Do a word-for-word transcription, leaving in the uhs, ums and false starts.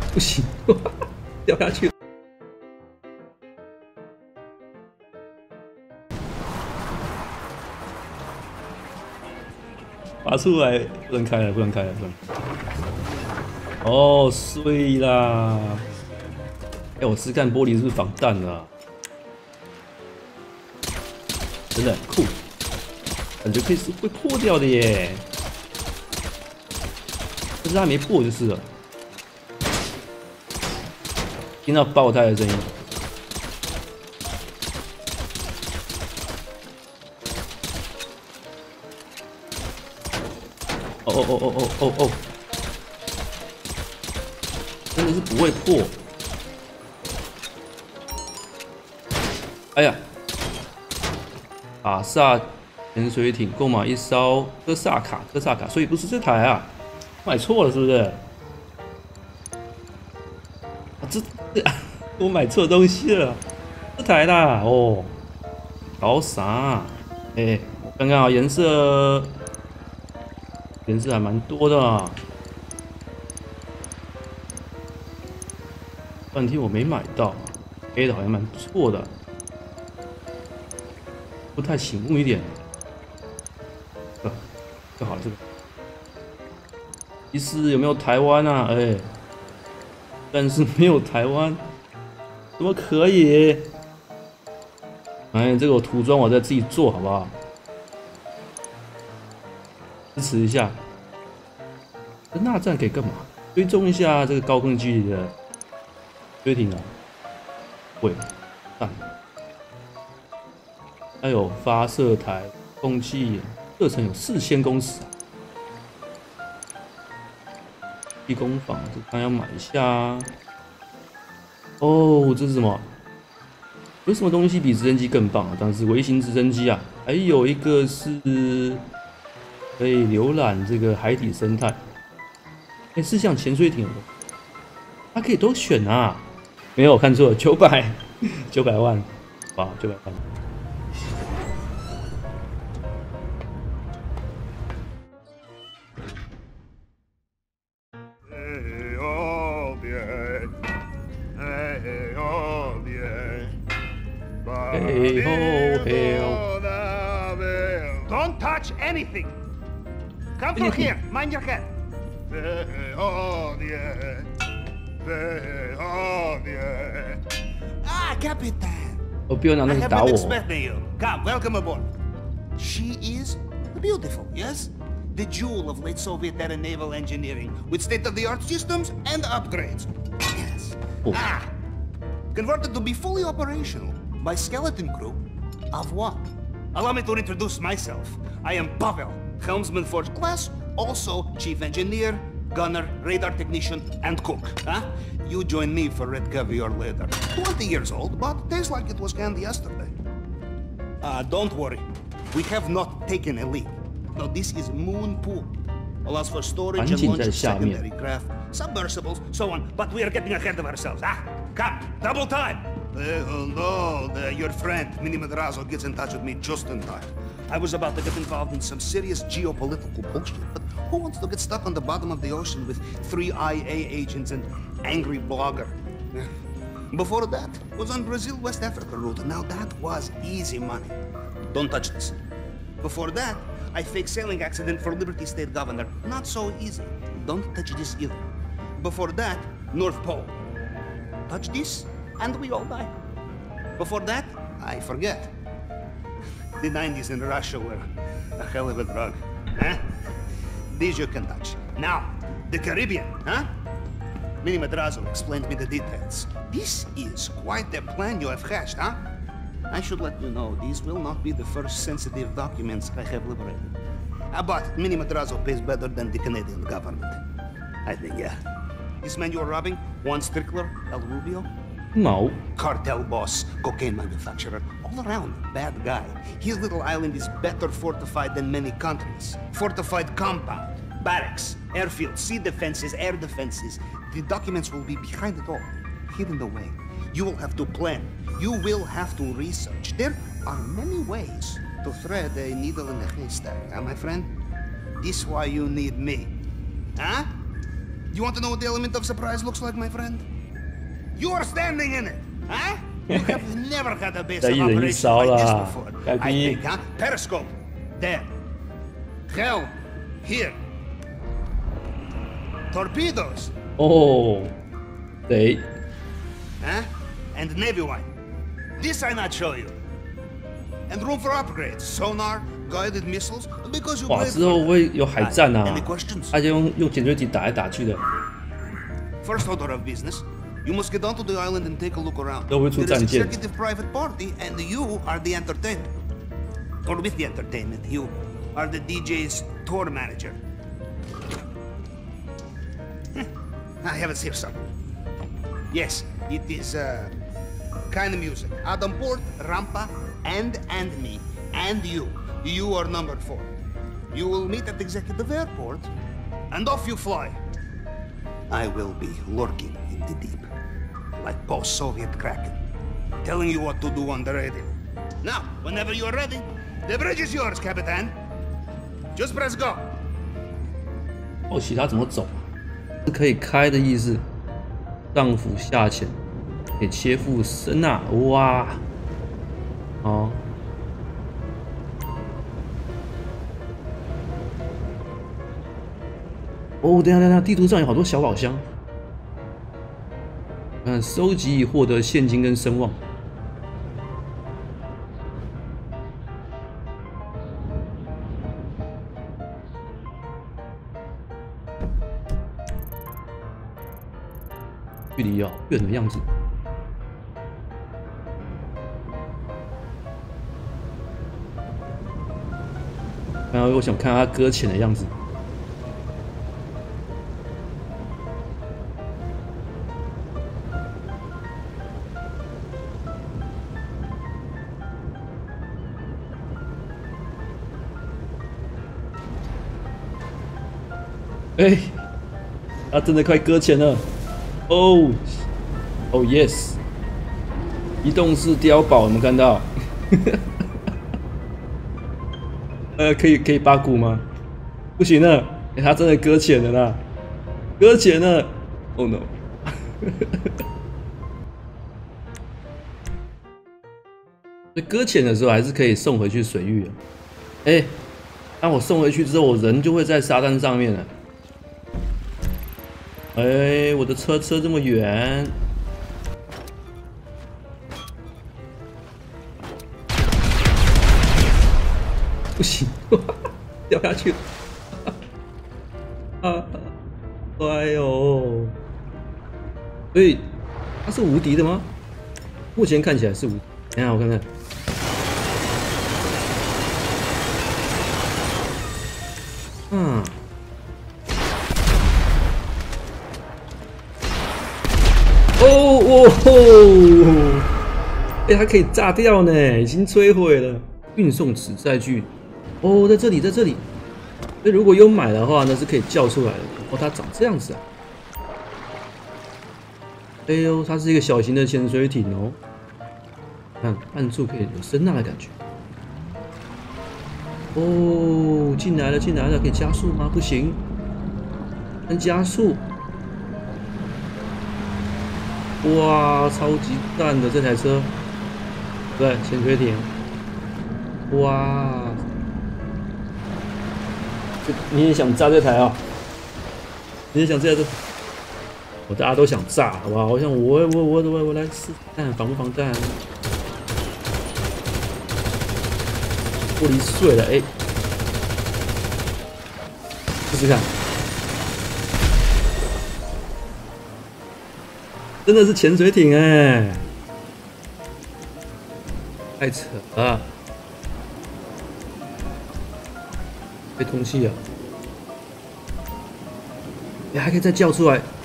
不行，掉下去了。拔出来，不能开了，不能开了，不能。哦，碎啦！哎、欸，我试看玻璃是不是防弹的、啊？真的很酷，感觉可以是会破掉的耶。但是它没破就是了。听到爆胎的声音。哦哦哦哦哦哦哦！真的是不会破。哎呀！卡萨潜水艇购买一艘科萨卡，科萨卡，所以不是这台啊，买错了是不是？啊，这这我买错东西了，这台啦哦，搞啥？哎、欸，我看看啊，颜色颜色还蛮多的啊，半天我没买到，黑的好像蛮不错的。不太醒目一点，这这好了，这个。其实有没有台湾啊？哎、欸，但是没有台湾，怎么可以？哎，这个我涂装我再自己做好不好？支持一下。这纳战可以干嘛？追踪一下这个高空距离的飞艇啊。喂，弹。还有发射台，空气射程有四千公尺啊！地工坊这刚要买一下啊。哦，这是什么？有什么东西比直升机更棒啊？当然是微型直升机啊！还有一个是可以浏览这个海底生态。哎，是像潜水艇的，它可以都选啊！没有，我看错了，九百九百万，哇，九百万！Hey ho, hey ho. Don't touch anything. Come through here. Mind your head. Ah, Capitan. 我不要拿那 I 个 have 打 been 我。 expecting you. Come, welcome aboard. She is beautiful, yes? The jewel of late Soviet era naval engineering with state-of-the-art systems and upgrades. Yes. Oh. Ah, converted to be fully operational by skeleton crew of one. Allow me to introduce myself. I am Pavel, helmsman first class, also chief engineer, gunner, radar technician, and cook. Huh? You join me for red caviar later. twenty years old, but tastes like it was canned yesterday. Uh, don't worry. We have not taken a leak. No, this is moon pool. Allows for storage and launch of secondary craft, submersibles, so on. But we are getting ahead of ourselves. Ah, come, double time. Uh, no, the, your friend, Mini Madrazo, gets in touch with me just in time. I was about to get involved in some serious geopolitical bullshit, but who wants to get stuck on the bottom of the ocean with three I A agents and angry blogger? Before that, was on Brazil-West Africa route, and now that was easy money. Don't touch this. Before that, I faked sailing accident for Liberty State Governor. Not so easy. Don't touch this either. Before that, North Pole. Touch this, and we all die. Before that, I forget. The nineties in Russia were a hell of a drug, huh? These you can touch. Now, the Caribbean, huh? Mini Madrazo explained me the details. This is quite the plan you have hatched, huh? I should let you know, these will not be the first sensitive documents I have liberated. Uh, but Mini Madrazo pays better than the Canadian government. I think, yeah. This man you are robbing, Juan Strickler, El Rubio? No. Cartel boss, cocaine manufacturer, all around bad guy. His little island is better fortified than many countries. Fortified compound, barracks, airfield, sea defenses, air defenses. The documents will be behind it all, hidden away. You will have to plan. You will have to research. There are many ways to thread a needle in a haystack, huh, my friend? This why you need me. Huh? You want to know what the element of surprise looks like, my friend? You are standing in it, huh? You have never had a base of operation like this before. I think, huh? Periscope, there. Helm, here. Torpedoes. Oh,对。 Huh? And Navy one. This I not show you. And room for upgrades, sonar, guided missiles, because you. 哇，之后会有海战啊 Any questions? 他就用用潜水艇打来打去的。 First order of business, you must get onto the island and take a look around. 都会出 There 战 is 舰。 executive private party, and you are the entertainment. Or with the entertainment, you are the D J's tour manager. I have it here, son. Yes, it is uh, kind of music. Adam Port, Rampa, and and me, and you. You are number four. You will meet at executive airport, and off you fly. I will be lurking in the deep, like post-Soviet Kraken, telling you what to do on the radio. Now, whenever you are ready, the bridge is yours, Capitan. Just press go. 好奇他怎么走？是可以开的意思。上俯下潜，可以切腹声呐，哇！哦。哦，等一下等一下，地图上有好多小宝箱。嗯，收集以获得现金跟声望。距离啊，远的样子。然后我想看他搁浅的样子。哎，他真的快搁浅了。 哦，哦 yes， 移动式碉堡，有没有看到？呃，可以可以八股吗？不行了，欸、他真的搁浅了啦，搁浅了 ！Oh no！ 这搁浅的时候还是可以送回去水域的。哎、欸，当我送回去之后，我人就会在沙滩上面了。 哎，我的车车这么远，不行，掉下去了！啊，哎呦！所以他是无敌的吗？目前看起来是无敌。等一下我看看。嗯。 哦哦吼！哎，它可以炸掉呢，已经摧毁了。运送此载具，哦，在这里，在这里。所以如果有买的话，那是可以叫出来的。哦，它长这样子啊。哎呦，它是一个小型的潜水艇哦。看，按住可以有声呐的感觉。哦，进来了，进来了，可以加速吗？不行，能加速。 哇，超级赞的这台车，对，潜水艇，哇，你也想炸这台啊？你也想炸这？我大家都想炸，好不好？我想我我我我我来试看防不防弹？玻璃碎了，哎，试试看。 真的是潜水艇哎，太扯了！被通气了，哎，还可以再叫出来，